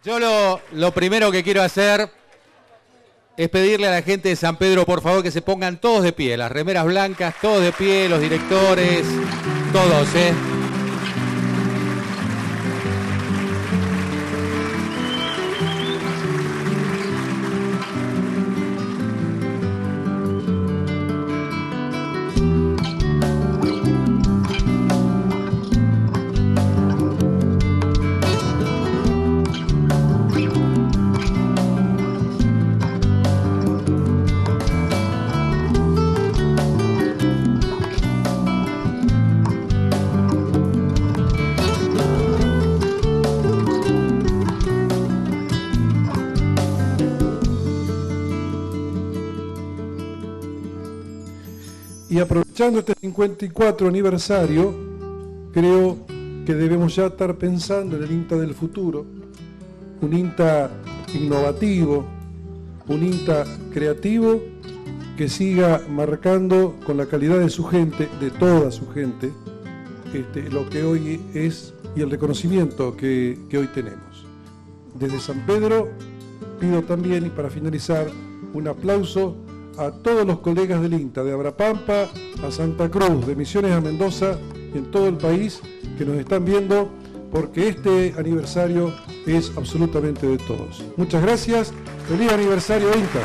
Yo lo primero que quiero hacer es pedirle a la gente de San Pedro, por favor, que se pongan todos de pie, las remeras blancas, todos de pie, los directores, todos, ¿eh? Y aprovechando este 54 aniversario, creo que debemos ya estar pensando en el INTA del futuro, un INTA innovativo, un INTA creativo que siga marcando con la calidad de su gente, de toda su gente, lo que hoy es y el reconocimiento que hoy tenemos. Desde San Pedro pido también, y para finalizar, un aplauso a todos los colegas del INTA, de Abrapampa a Santa Cruz, de Misiones a Mendoza, en todo el país, que nos están viendo, porque este aniversario es absolutamente de todos. Muchas gracias, feliz aniversario INTA.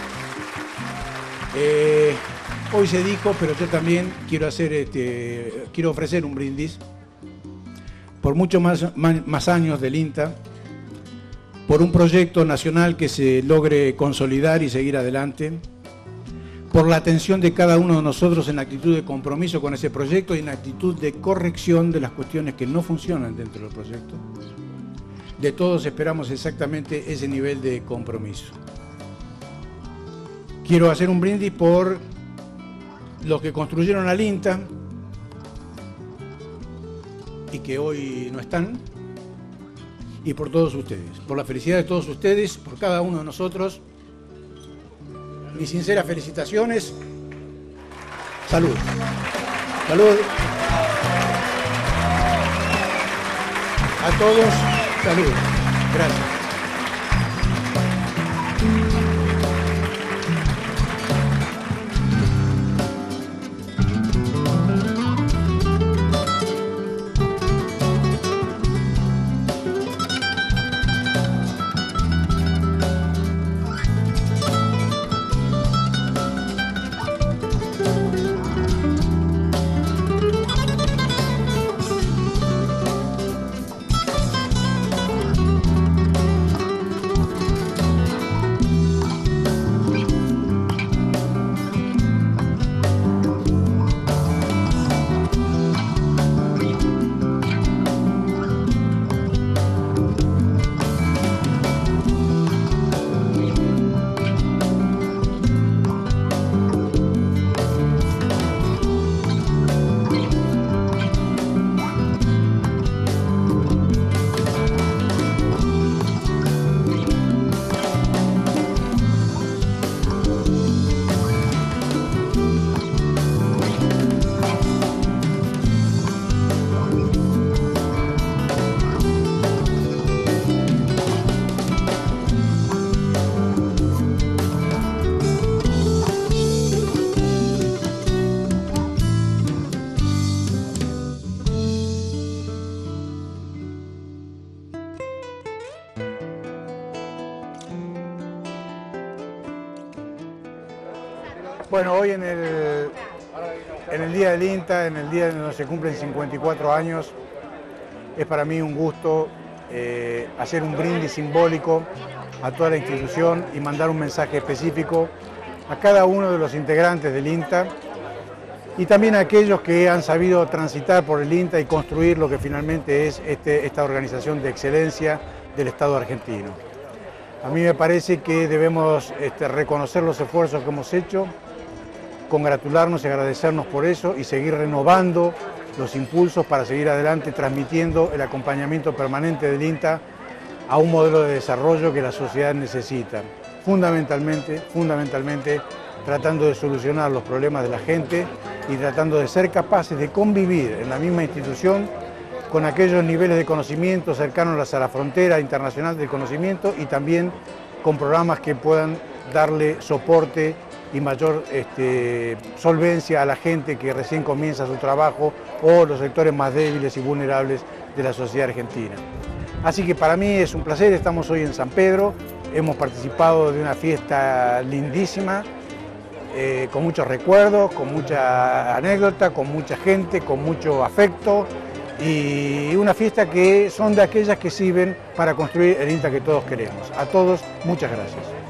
Hoy se dijo, pero yo también quiero ofrecer un brindis por muchos más años del INTA, por un proyecto nacional que se logre consolidar y seguir adelante, por la atención de cada uno de nosotros en actitud de compromiso con ese proyecto y en actitud de corrección de las cuestiones que no funcionan dentro del proyecto. De todos esperamos exactamente ese nivel de compromiso. Quiero hacer un brindis por los que construyeron al INTA y que hoy no están, y por todos ustedes, por la felicidad de todos ustedes, por cada uno de nosotros. Mis sinceras felicitaciones. Salud. Salud. A todos, salud. Gracias. Bueno, hoy en el Día del INTA, en el día en donde se cumplen 54 años, es para mí un gusto hacer un brindis simbólico a toda la institución y mandar un mensaje específico a cada uno de los integrantes del INTA y también a aquellos que han sabido transitar por el INTA y construir lo que finalmente es esta organización de excelencia del Estado argentino. A mí me parece que debemos reconocer los esfuerzos que hemos hecho, congratularnos y agradecernos por eso y seguir renovando los impulsos para seguir adelante, transmitiendo el acompañamiento permanente del INTA a un modelo de desarrollo que la sociedad necesita. Fundamentalmente, tratando de solucionar los problemas de la gente y tratando de ser capaces de convivir en la misma institución con aquellos niveles de conocimiento cercanos a la frontera internacional del conocimiento y también con programas que puedan darle soporte y mayor solvencia a la gente que recién comienza su trabajo o los sectores más débiles y vulnerables de la sociedad argentina. Así que para mí es un placer, estamos hoy en San Pedro, hemos participado de una fiesta lindísima, con muchos recuerdos, con mucha anécdota, con mucha gente, con mucho afecto y una fiesta que son de aquellas que sirven para construir el INTA que todos queremos. A todos, muchas gracias.